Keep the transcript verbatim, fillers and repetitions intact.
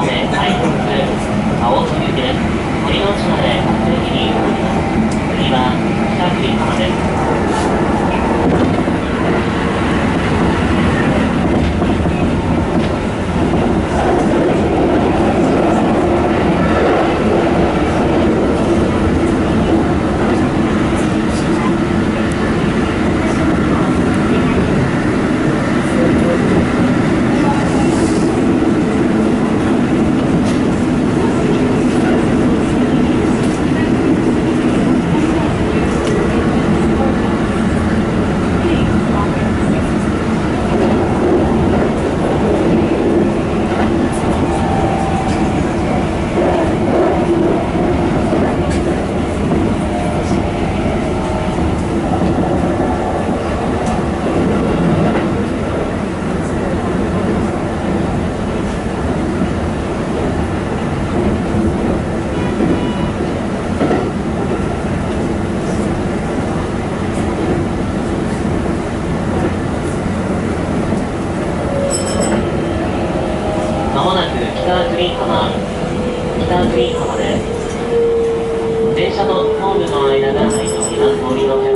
方面快速青津行きです。森の内まで各駅に動きます。次は北栗浜です。まもなく北栗浜、北栗浜です。電車とホームの間が空いております。